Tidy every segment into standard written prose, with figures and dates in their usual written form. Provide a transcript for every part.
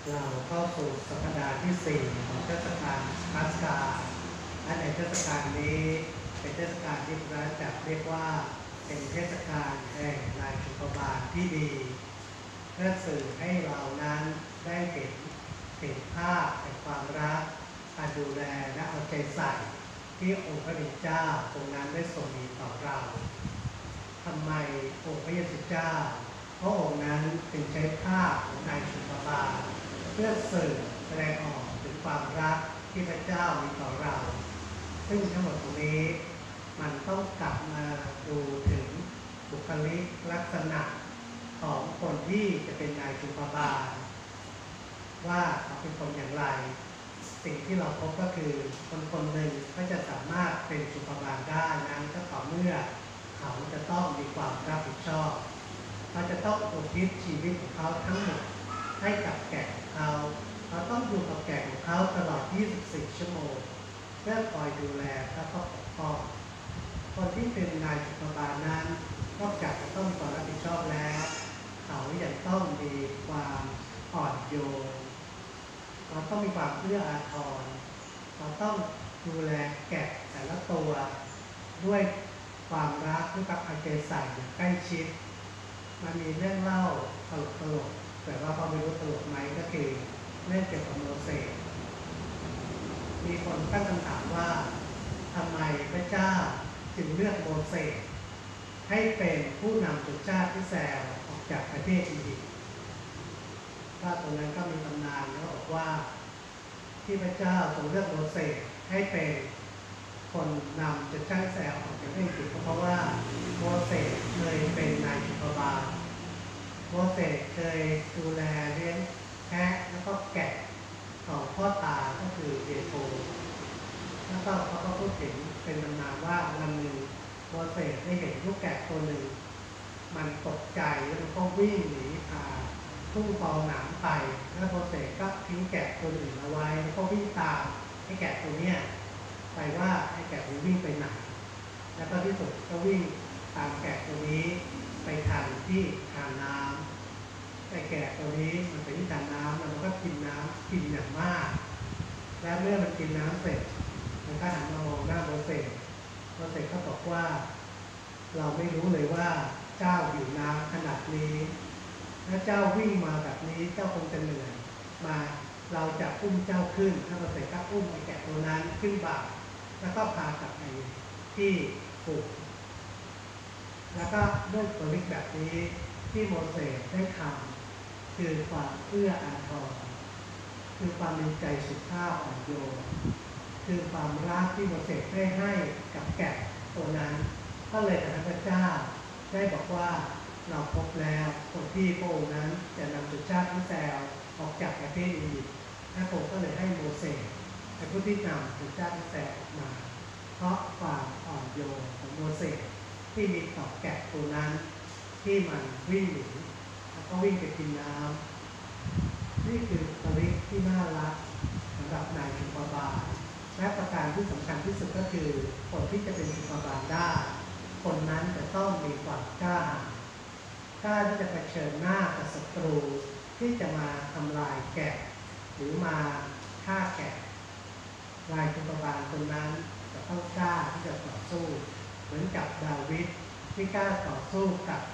เราเข้าสู่สัปดาห์ที่4ของเทศกาลปัสกาและในเทศกาลนี้เป็นเทศกาลที่พระจักรเรียกว่าเป็นเทศกาลแห่งนายสุภบาลที่ดีเพื่อสื่อให้เรานั้นได้เห็นภาพแห่งความรักการดูแลและเอาใจใส่ที่องค์พระบิดาเจ้าทรงนั้นได้ทรงมีต่อเราทำไมองค์พระเยซูเจ้าพระองค์นั้นจึงใช้ภาพของนายสุภบาลเพื่อสื่อแสดงออกถึงความรักที่พระเจ้ามีต่อเราซึ่งทั้งหมดตรงนี้มันต้องกลับมาดูถึงบุคลิกลักษณะของคนที่จะเป็นนายสุภบาลว่าเขาเป็นคนอย่างไรสิ่งที่เราพบก็คือคนหนึ่งก็จะสามารถเป็นสุภบาลได้นั้นก็ต่อเมื่อเขาจะต้องมีความรับผิดชอบเขาจะต้องอุทิศชีวิตของเขาทั้งหมดให้กับแกะของเขาต้องอยู่กับแกะของเขาตลอด24 ชั่วโมงเพื่อคอยดูแลและก็ปกป้องคนที่เป็นนายสุภบาลนั้นนอกจากจะต้องมีความรับผิดชอบแล้วเขายังต้องมีความอ่อนโยนเราต้องมีความเอื้ออาทรเราต้องดูแลแกะแต่ละตัวด้วยความรักด้วยกับเอาใจใส่อย่างใกล้ชิดมันมีเรื่องเล่าตลกแต่ว่าพอไม่รู้ตลกไหมก็คือเรื่องเกี่ยวกับโมเสสมีคนตั้งคำถามว่าทำไมพระเจ้าจึงเลือกโมเสสให้เป็นผู้นำชนชาติอิสราเอลออกจากประเทศอียิปต์ถ้าตรงนั้นก็มีตำนานเขาบอกว่าที่พระเจ้าทรงเลือกโมเสสให้เป็นคนนำชนชาติอิสราเอลออกจากประเทศอียิปต์เพราะว่าโมเสสเคยเป็นนายสุภบาลโมเสสเคยดูแลเลี้ยงแพะแล้วก็แกะของพ่อตาก็คือเยโธแล้วก็เขาก็พูดถึงเป็นตำนานว่าวันหนึ่งโมเสสได้เห็นลูกแกะตัวหนึ่งมันตกใจแล้วมันก็วิ่งหนีทุ่งฟองหนามไปแล้วโมเสสก็ทิ้งแกะตัวอื่นเอาไว้แล้วก็วิ่งตามให้แกะตัวเนี้ยไปว่าไอ้แกะมันวิ่งไปไหนแล้วก็ที่สุดก็วิ่งตามแกะตัวนี้ไปทันที่ทานน้ำไอ้แกะตัวนี้มันไปที่ทานน้ำแล้วมันก็กินน้ำกินอย่างมากแล้วเมื่อมันกินน้ำเสร็จมันก็หันมามองหน้าโมเสสก็บอกว่าเราไม่รู้เลยว่าเจ้าหิวน้ำขนาดนี้ถ้าเจ้าวิ่งมาแบบนี้เจ้าคงจะเหนื่อยมาเราจะอุ้มเจ้าขึ้นถ้าโมเสสก็อุ้มไอ้แกะตัวนั้นขึ้นบ่าแล้วก็พากลับไปที่ฝูงแล้วก็ด้วยตัวลิกแบบนี้ที่โมเสสได้ทำคือความเอื้ออาทรคือความมีใจสุภาพอ่อนโยนคือความรักที่โมเสสได้ให้กับแกะตัวนั้นก็เลยทำให้พระเจ้าได้บอกว่าเราพบแล้วคนที่พระองค์นั้นจะนำชนชาติอิสราเอลออกจากประเทศอียิปต์พระองค์ก็เลยให้โมเสสเป็นผู้ที่นำชนชาติอิสราเอลออกมาเพราะความอ่อนโยนของโมเสสที่มีต่อแกะตัวนั้นที่มันวิ่งหนีแล้วก็วิ่งไปกินน้ำนี่คือบุคลิกที่น่ารักสำหรับนายสุภบาลและประการที่สำคัญที่สุดก็คือคนที่จะเป็นสุภบาลได้คนนั้นจะต้องมีความกล้าที่จะเผชิญหน้ากับศัตรูที่จะมาทำลายแกะหรือมาฆ่าแกะนายสุภบาลคนนั้นจะต้องกล้าที่จะต่อสู้เหมือนกับดาวิดที่กล้าต่อสู้กับ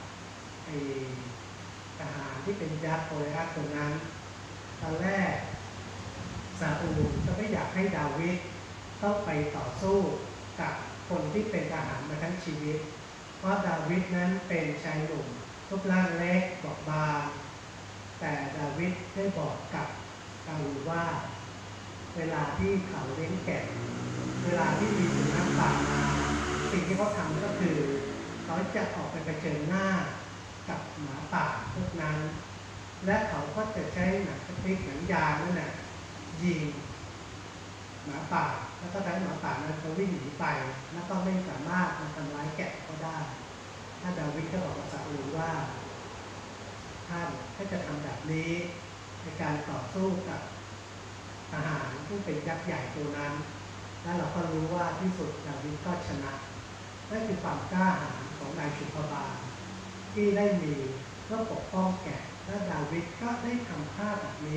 ทหารที่เป็นยักษ์โกลิอาธตัวนั้นตอนแรกซาอูลก็ไม่อยากให้ดาวิดต้องไปต่อสู้กับคนที่เป็นทหารมาทั้งชีวิตเพราะดาวิดนั้นเป็นชายหนุ่มรูปร่างเล็กบอบบางแต่ดาวิดได้บอกกับซาอูลว่าเวลาที่เขาเลี้ยงแกะเวลาที่มีสุนัขป่ามาสิ่งที่เขาทำก็คือเขาจะออกไปเผชิญหน้ากับหมาป่าพวกนั้นและเขาก็จะใช้หนังสติ๊กหนังยางนั่นแหละยิงหมาป่าแล้วก็ทำให้หมาป่านั้นเขาวิ่งหนีไปแล้วก็ไม่สามารถมาทำร้ายแกะเขาได้ถ้าดาวิดก็บอกกับซาอูลว่าท่านถ้าจะทำแบบนี้ในการต่อสู้กับทหารที่เป็นยักษ์ใหญ่ตัวนั้นแล้วเราก็รู้ว่าที่สุดดาวิดก็ชนะนั่นคือความกล้าหาญของนายสุภบาลที่ได้มีเพื่อปกป้องแกะและดาวิดก็ได้ทำภาพแบบนี้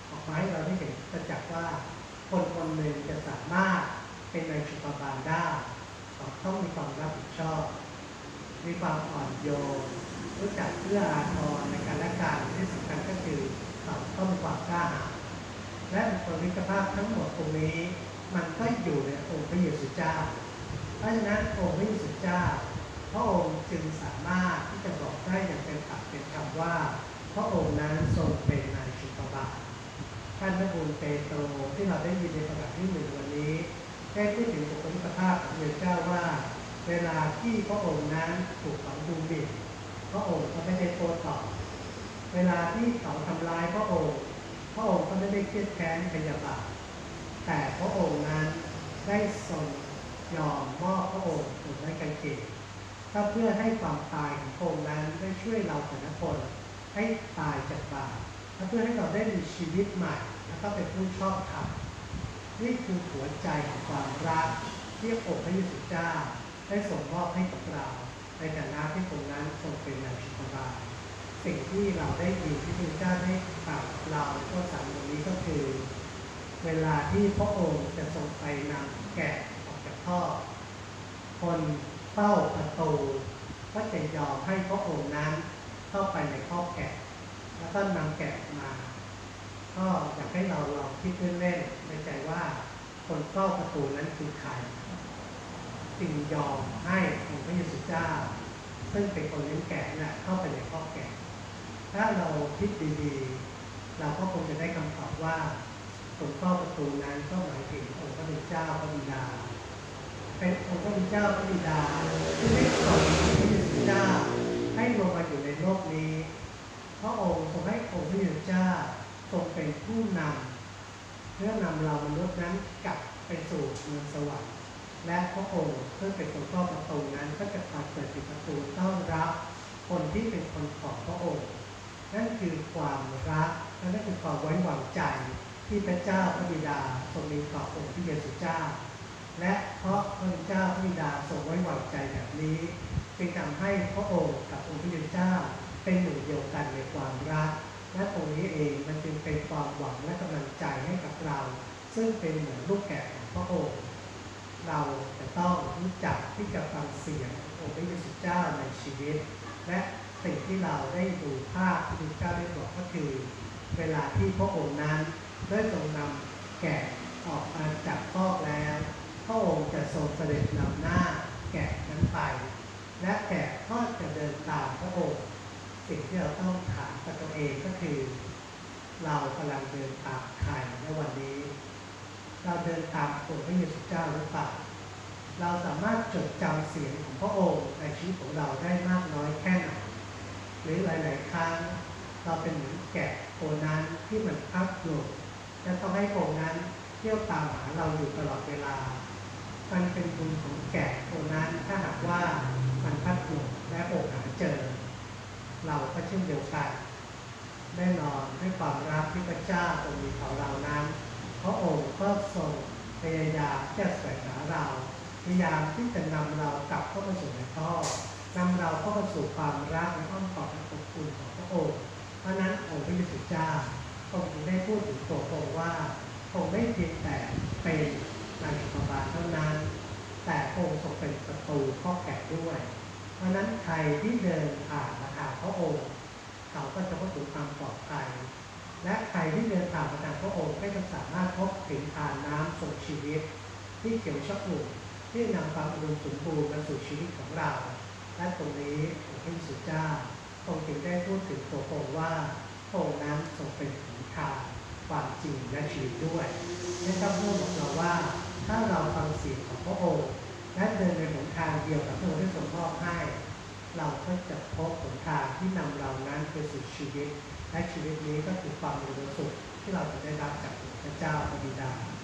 ออกมาให้เราได้เห็นประจักษ์ว่าคนคนหนึ่งจะสามารถเป็นนายชุกบาลได้ต้องมีความรับผิดชอบมีความอ่อนโยนรู้จักเอื้ออาทรในการและการที่สำคัญก็คือต้องมีความกล้าหาญและบุคลิกภาพทั้งหมดตรงนี้มันก็อยู่ในองค์พระเยซูเจ้าเพราะฉะนั้นองค์พระเยซูเจ้าพระองค์จึงสามารถที่จะบอกได้อย่างเป็นปากเป็นคำว่าพระองค์นั้นทรงเป็นนายชุกบาลท่านพระบุญเปโตรที่เราได้ยินในประกาศที่หนึ่งวันนี้ได้พูดถึงบุคลิกภาพของพระเจ้าว่าเวลาที่พระองค์นั้นถูกฝังดูหมิ่นพระองค์ก็ไม่ได้โต้ตอบเวลาที่เขาทำร้ายพระองค์ก็ไม่ได้เครียดแค้นพยาบาทแต่พระองค์นั้นได้ทรงยอมมอบพระองค์ถูกไม้กางเขนก็เพื่อให้ความตายของพระองค์นั้นได้ช่วยเราแต่ละคนให้ตายจากบาปและเพื่อให้เราได้มีชีวิตใหม่และก็เป็นผู้ชอบธรรมนี่คือหัวใจของความรักที่องค์พระเยซูเจ้าได้ส่งมอบให้กับเราในฐานะที่ตรงนั้นทรงเป็นนายชุกบาลสิ่งที่เราได้ยินที่พระเจ้าได้กล่าวเราก็สั่งตรงนี้ก็คือเวลาที่พระองค์จะทรงไปนำแกะออกจากท่อคนเฝ้าประตูก็จะยอมให้พระองค์นั้นเข้าไปในคอกแกะแล้วก็นำแกะมาก็อยากให้เราลองคิดเล่นๆในใจว่าคนเฝ้าประตูนั้นคือใครจึงยอมให้องค์พระเยซูเจ้าซึ่งเป็นคนเลี้ยงแกะน่ะเข้าไปในคอกแกะถ้าเราคิดดีๆเราก็คงจะได้คำตอบว่าคนเฝ้าประตูนั้นก็หมายถึงองค์พระเจ้าพระบิดาเป็นองค์พระเจ้าพระบิดาที่ได้ส่งพระเยซูเจ้าให้ลงมาอยู่ในโลกนี้พระองค์ทรงให้องค์พระเยซูเจ้าทรงเป็นผู้นำเพื่อนำเรามนุษย์นั้นกลับไปสู่เมืองสวรรค์และพระองค์ซึ่งเป็นคนเฝ้าประตูนั้นก็จะคอยเปิดปิดประตูต้อนรับคนที่เป็นคนของพระองค์นั่นคือความรักและนั่นคือความไว้วางใจที่พระเจ้าพระบิดาทรงมีต่อองค์พระเยซูเจ้าและเพราะพระเจ้าพระบิดาทรงไว้วางใจแบบนี้จึงทำให้พระองค์กับองค์พระเยซูเจ้าเป็นหนึ่งเดียวกันในความรักและตรงนี้เองมันจึงเป็นความหวังและกำลังใจให้กับเราซึ่งเป็นเหมือนลูกแกะของพระองค์เราจะต้องรู้จักที่จะฟังเสียงองค์พระเยซูเจ้าในชีวิตและสิ่งที่เราได้ดูภาพที่พระเจ้าได้บอกก็คือเวลาที่พระองค์นั้นได้ทรงนำแกะออกมาจากคอกแล้วพระองค์จะทรงเสด็จนำหน้าแกะนั้นไปและแกะก็จะเดินตามพระองค์สิ่งที่เราต้องถามกับตัวเองก็คือเรากำลังเดินตามใครในวันนี้เราเดินตามองค์พระเยซูเจ้าหรือเปล่าเราสามารถจดจำเสียงของพระองค์ในชีวิตของเราได้มากน้อยแค่ไหนหรือหลายๆครั้งเราเป็นเหมือนแกะตัวนั้นที่มันพักอยู่และต้องให้องค์นั้นเที่ยวตามหาเราอยู่ตลอดเวลามันเป็นบุญของแกะตัวนั้นถ้าหากว่ามันพักอยู่และองค์หาเจอเราก็เช่นเดียวกันแน่นอนด้วยความรักที่พระเจ้าทรงมีต่อเรานั้นพระองค์ก็ทรงพยายามที่จะแสวงหาเราพยายามที่จะนำเรากลับเข้ามาสู่ในท่อนำเราเข้ามาสู่ความรักและอ้อมกอดและอบอุ่นของพระองค์เพราะนั้นองค์พระเยซูเจ้าทรงได้พูดถึงตัวพระองค์ว่าพระองค์ไม่เพียงแต่เป็นนายชุกบาลเท่านั้นแต่พระองค์ทรงเป็นประตูข้อแกะด้วยเพราะนั้นใครที่เดินผ่านมาหาพระองค์เขาก็จะพบถึงความปลอดภัยและใครที่เดินผ่านมาทางพระองค์ก็จะสามารถพบถึงทานน้ำทรงชีวิตที่เขียวชอุ่มที่นำความอุดมสมบูรณ์มาสู่ชีวิตของเราและตรงนี้องค์พระเยซูเจ้าทรงจึงได้พูดถึงตัวพระองค์ว่าพระองค์นั้นทรงเป็นหนทางความจริงและชีวิตด้วยและพระองค์บอกเราว่าถ้าเราฟังเสียงของพระองค์และเดินในหนทางเดียวกับพระองค์ที่ทรงมอบให้เราก็จะพบหนทางที่นำเรานั้นไปสู่ชีวิตและชีวิตนี้ก็คือความบริสุทธิ์ที่เราจะได้รับจากพระเจ้าพระบิดา